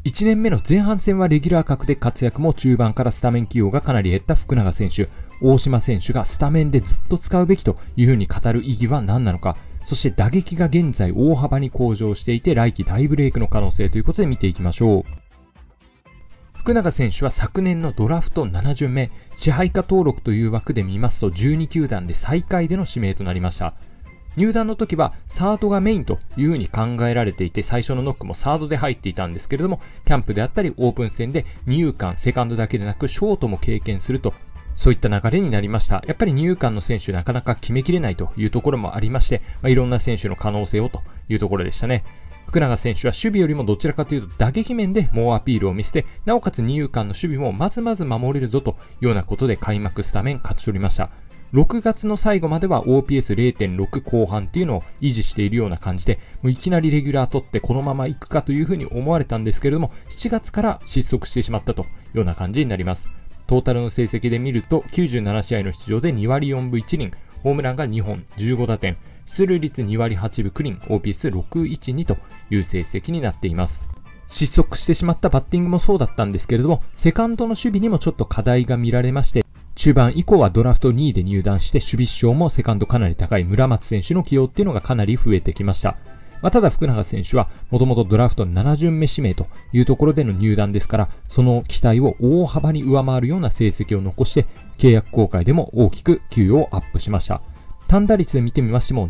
1年目の前半戦はレギュラー格で活躍も中盤からスタメン起用がかなり減った福永選手、大島選手がスタメンでずっと使うべきというふうに語る意義は何なのか、そして打撃が現在大幅に向上していて来季大ブレイクの可能性ということで見ていきましょう。福永選手は昨年のドラフト7巡目、支配下登録という枠で見ますと12球団で最下位での指名となりました。入団の時はサードがメインというふうに考えられていて、最初のノックもサードで入っていたんですけれども、キャンプであったりオープン戦で二遊間、セカンドだけでなくショートも経験すると、そういった流れになりました。やっぱり二遊間の選手なかなか決めきれないというところもありまして、いろんな選手の可能性をというところでしたね。福永選手は守備よりもどちらかというと打撃面で猛アピールを見せて、なおかつ二遊間の守備もまずまず守れるぞというようなことで開幕スタメン勝ち取りました。6月の最後までは OPS0.6 後半っていうのを維持しているような感じで、もういきなりレギュラー取ってこのまま行くかというふうに思われたんですけれども、7月から失速してしまったというような感じになります。トータルの成績で見ると97試合の出場で2割4分1厘、ホームランが2本、15打点、出塁率2割8分9厘、OPS612 という成績になっています。失速してしまったバッティングもそうだったんですけれども、セカンドの守備にもちょっと課題が見られまして、中盤以降はドラフト2位で入団して守備指標もセカンドかなり高い村松選手の起用っていうのがかなり増えてきました。ただ福永選手はもともとドラフト7巡目指名というところでの入団ですから、その期待を大幅に上回るような成績を残して契約更改でも大きく給与をアップしました。単打率で見てみましても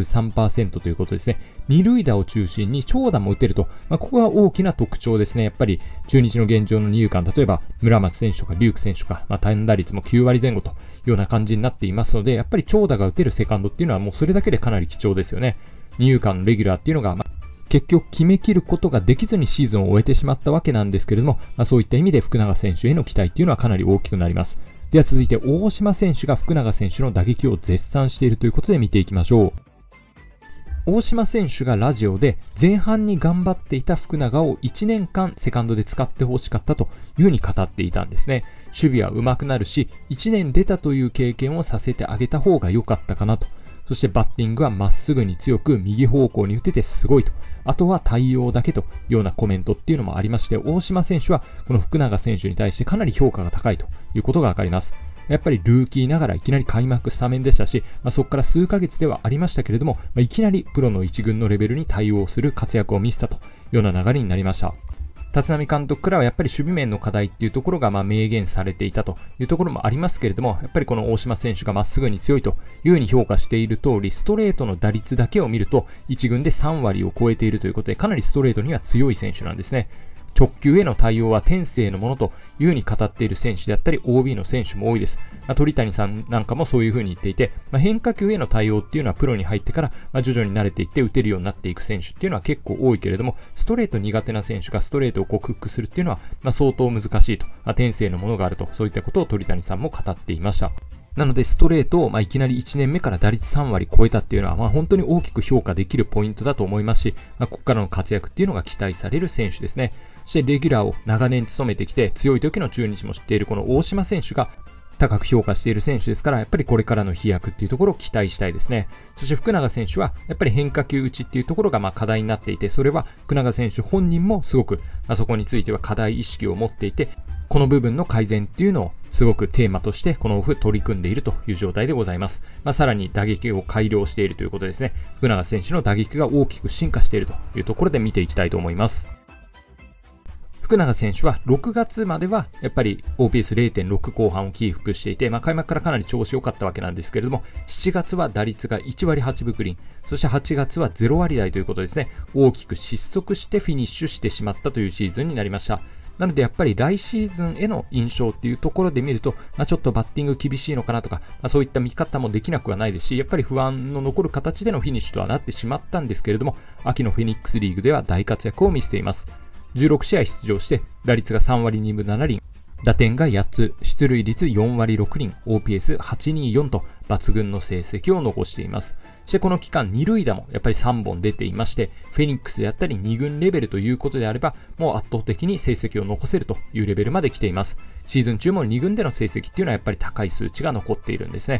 73% ということですね。二塁打を中心に長打も打てると、ここが大きな特徴ですね。やっぱり中日の現状の二遊間、例えば村松選手とか龍空選手とか、単打率も9割前後というような感じになっていますので、やっぱり長打が打てるセカンドっていうのはもうそれだけでかなり貴重ですよね。二遊間のレギュラーっていうのが、結局決めきることができずにシーズンを終えてしまったわけなんですけれども、そういった意味で福永選手への期待っていうのはかなり大きくなります。では続いて大島選手が福永選手の打撃を絶賛しているということで見ていきましょう。大島選手がラジオで前半に頑張っていた福永を1年間セカンドで使ってほしかったというふうに語っていたんですね。守備は上手くなるし、1年出たという経験をさせてあげた方が良かったかなと。そしてバッティングはまっすぐに強く右方向に打ててすごいと。あとは対応だけというようなコメントっていうのもありまして、大島選手はこの福永選手に対してかなり評価が高いということがわかります。やっぱりルーキーながらいきなり開幕スタメンでしたし、そこから数ヶ月ではありましたけれども、いきなりプロの一軍のレベルに対応する活躍を見せたというような流れになりました。立浪監督からはやっぱり守備面の課題っていうところが明言されていたというところもありますけれども、やっぱりこの大島選手がまっすぐに強いというふうに評価している通り、ストレートの打率だけを見ると1軍で3割を超えているということで、かなりストレートには強い選手なんですね。直球への対応は天性のものというふうに語っている選手であったり OB の選手も多いです。鳥谷さんなんかもそういうふうに言っていて、変化球への対応っていうのはプロに入ってから徐々に慣れていって打てるようになっていく選手っていうのは結構多いけれども、ストレート苦手な選手がストレートを克服するっていうのは相当難しいと、天性のものがあると、そういったことを鳥谷さんも語っていました。なのでストレートをいきなり1年目から打率3割超えたっていうのは本当に大きく評価できるポイントだと思いますし、ここからの活躍っていうのが期待される選手ですね。そしてレギュラーを長年務めてきて強い時の中日も知っているこの大島選手が高く評価している選手ですから、やっぱりこれからの飛躍っていうところを期待したいですね。そして福永選手はやっぱり変化球打ちっていうところが課題になっていて、それは福永選手本人もすごくそこについては課題意識を持っていて、この部分の改善っていうのをすごくテーマとしてこのオフ取り組んでいるという状態でございます。さらに打撃を改良しているということですね。福永選手の打撃が大きく進化しているというところで見ていきたいと思います。福永選手は6月まではやっぱり OPS0.6 後半をキープしていて、開幕からかなり調子良かったわけなんですけれども、7月は打率が1割8分9厘、そして8月は0割台ということですね。大きく失速してフィニッシュしてしまったというシーズンになりました。なのでやっぱり来シーズンへの印象っていうところで見ると、ちょっとバッティング厳しいのかなとか、そういった見方もできなくはないですし、やっぱり不安の残る形でのフィニッシュとはなってしまったんですけれども、秋のフェニックスリーグでは大活躍を見せています。16試合出場して打率が3割2分7厘、打点が8つ、出塁率4割6厘、OPS824 と抜群の成績を残しています。そしてこの期間2塁打もやっぱり3本出ていまして、フェニックスであったり2軍レベルということであれば、もう圧倒的に成績を残せるというレベルまで来ています。シーズン中も2軍での成績っていうのはやっぱり高い数値が残っているんですね。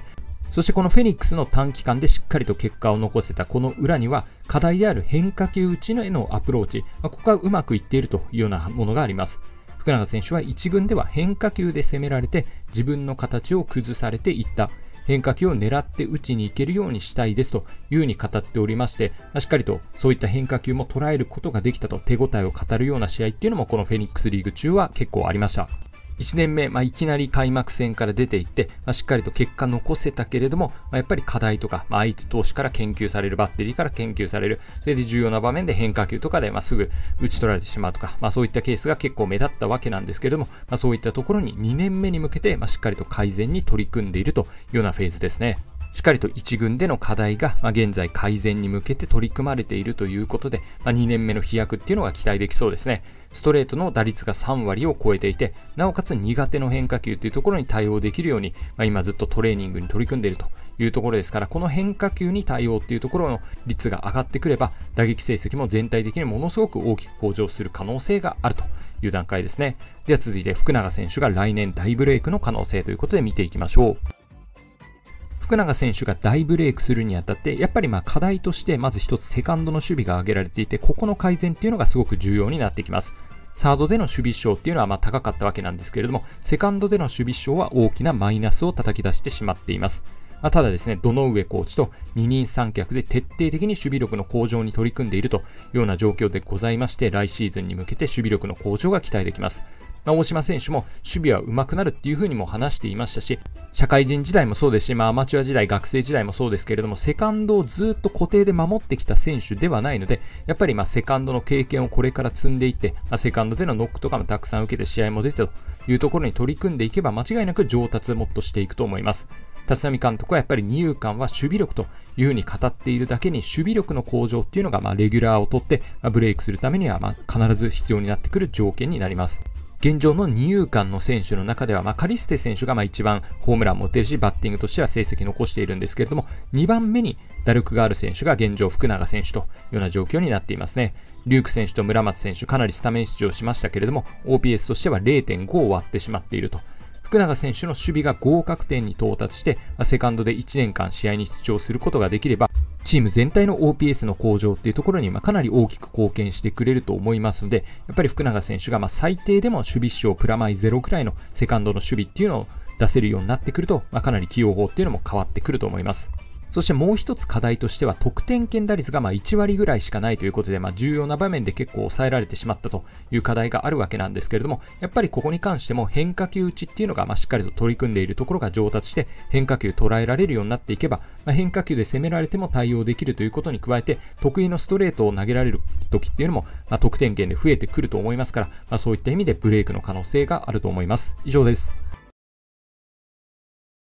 そしてこのフェニックスの短期間でしっかりと結果を残せたこの裏には課題である変化球打ちへのアプローチ、ここがうまくいっているというようなものがあります。福永選手は1軍では変化球で攻められて自分の形を崩されていった。変化球を狙って打ちに行けるようにしたいですというふうに語っておりまして、しっかりとそういった変化球も捉えることができたと手応えを語るような試合っていうのもこのフェニックスリーグ中は結構ありました。1年目、いきなり開幕戦から出ていって、しっかりと結果残せたけれども、やっぱり課題とか、相手投手から研究される、バッテリーから研究される、それで重要な場面で変化球とかで、すぐ打ち取られてしまうとか、そういったケースが結構目立ったわけなんですけれども、そういったところに2年目に向けて、しっかりと改善に取り組んでいるというようなフェーズですね。しっかりと1軍での課題が、現在改善に向けて取り組まれているということで、2年目の飛躍っていうのが期待できそうですね。ストレートの打率が3割を超えていて、なおかつ苦手の変化球というところに対応できるように、今ずっとトレーニングに取り組んでいるというところですから、この変化球に対応っていうところの率が上がってくれば、打撃成績も全体的にものすごく大きく向上する可能性があるという段階ですね。では続いて福永選手が来年大ブレイクの可能性ということで見ていきましょう。福永選手が大ブレイクするにあたって、やっぱり課題としてまず一つセカンドの守備が挙げられていて、ここの改善っていうのがすごく重要になってきます。サードでの守備賞っていうのは高かったわけなんですけれども、セカンドでの守備賞は大きなマイナスを叩き出してしまっています。ただですね、堂上コーチと二人三脚で徹底的に守備力の向上に取り組んでいるというような状況でございまして、来シーズンに向けて守備力の向上が期待できます。大島選手も守備は上手くなるっていう風にも話していましたし、社会人時代もそうですし、アマチュア時代、学生時代もそうですけれども、セカンドをずっと固定で守ってきた選手ではないので、やっぱりセカンドの経験をこれから積んでいって、セカンドでのノックとかもたくさん受けて試合も出てというところに取り組んでいけば、間違いなく上達をもっとしていくと思います。立浪監督はやっぱり二遊間は守備力というふうに語っているだけに、守備力の向上っていうのがレギュラーを取ってブレイクするためには必ず必要になってくる条件になります。現状の二遊間の選手の中では、カリステ選手が一番ホームランも打てるし、バッティングとしては成績残しているんですけれども、2番目に打力がある選手が現状福永選手というような状況になっていますね。リューク選手と村松選手、かなりスタメン出場しましたけれども、OPS としては 0.5 を割ってしまっていると。福永選手の守備が合格点に到達して、セカンドで1年間試合に出場することができれば、チーム全体の OPS の向上っていうところにかなり大きく貢献してくれると思いますので、やっぱり福永選手が最低でも守備賞プラマイゼロくらいのセカンドの守備っていうのを出せるようになってくると、かなり起用法っていうのも変わってくると思います。そしてもう一つ課題としては、得点圏打率が1割ぐらいしかないということで、重要な場面で結構抑えられてしまったという課題があるわけなんですけれども、やっぱりここに関しても変化球打ちっていうのがしっかりと取り組んでいるところが上達して、変化球捉えられるようになっていけば、変化球で攻められても対応できるということに加えて、得意のストレートを投げられる時っていうのも、得点圏で増えてくると思いますから、そういった意味でブレイクの可能性があると思います。以上です。